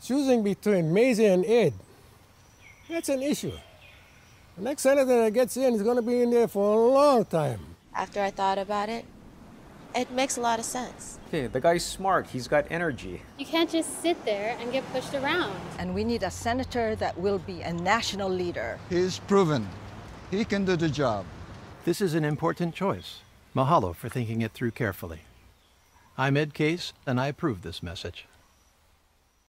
Choosing between Mazie and Ed, that's an issue. The next senator that gets in is going to be in there for a long time. After I thought about it, it makes a lot of sense. Okay, the guy's smart. He's got energy. You can't just sit there and get pushed around. And we need a senator that will be a national leader. He's proven he can do the job. This is an important choice. Mahalo for thinking it through carefully. I'm Ed Case, and I approve this message.